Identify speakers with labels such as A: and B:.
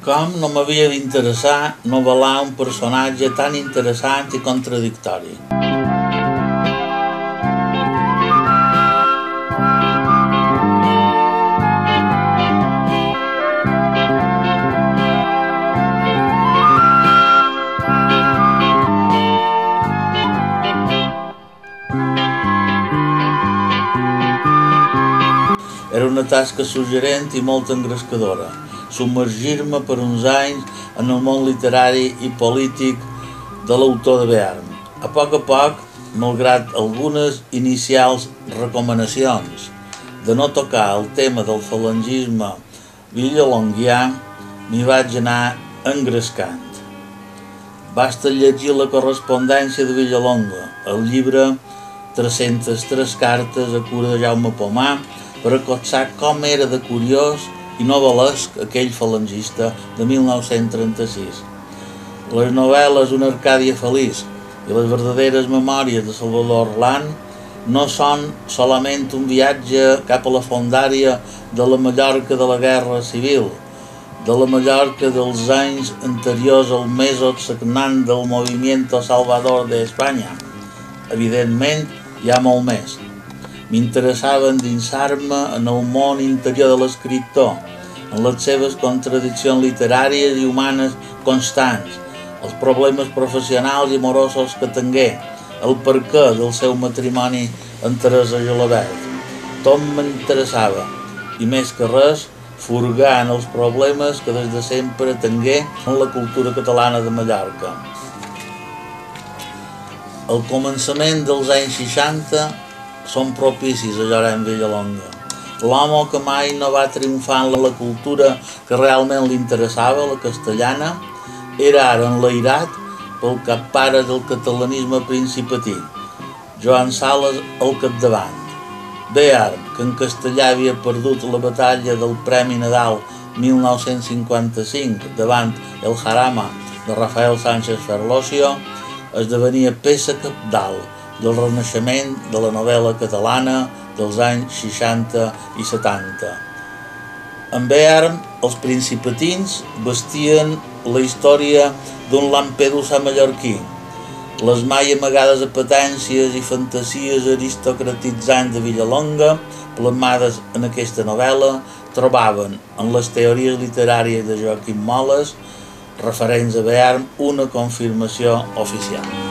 A: Com no m'havia d'interessar novel·lar un personatge tan interessant i contradictori. Era una tasca suggerent i molt engrescadora, submergir-me per uns anys en el món literari i polític de l'autor de Bearn. A poc, malgrat algunes inicials recomanacions de no tocar el tema del falangisme villalonguià, m'hi vaig anar engrescant. Basta llegir la correspondència de Villalonga, el llibre 303 cartes a cura de Jaume Pomar, per acotsar com era de curiós i novel·lesc aquell falangista de 1936. Les novel·les Una Arcàdia feliç i les verdaderes memòries de Salvador Orland no són solament un viatge cap a la fondària de la Mallorca de la Guerra Civil, de la Mallorca dels anys anteriors al mèsot sagnant del Movimiento Salvador de Espanya. Evidentment, hi ha molt més. M'interessava endinsar-me en el món interior de l'escriptor, en les seves contradiccions literàries i humanes constants, els problemes professionals i amorosos que tingué, el perquè del seu matrimoni amb Teresa Gelabert. Tot m'interessava, i més que res, furgar en els problemes que des de sempre tingué en la cultura catalana de Mallorca. Al començament dels anys 60 són propicis a Llorenç Villalonga. L'home que mai no va triomfar en la cultura que realment li interessava, la castellana, era ara enlairat pel cappare del catalanisme principatí, Joan Sales al capdavant. Bearn, que en castellà havia perdut la batalla del Premi Nadal 1955 davant El Jarama de Rafael Sánchez Ferlosio, esdevenia peça cabdal del renaixement de la novel·la catalana dels anys 60 i 70. En Bearn, els principatins vestien la història d'un Lampedusa mallorquí. Les mai amagades apetències i fantasies aristocratitzants de Villalonga, plasmades en aquesta novel·la, trobaven en les teories literàries de Joaquim Moles, referents a Bearn, una confirmació oficial.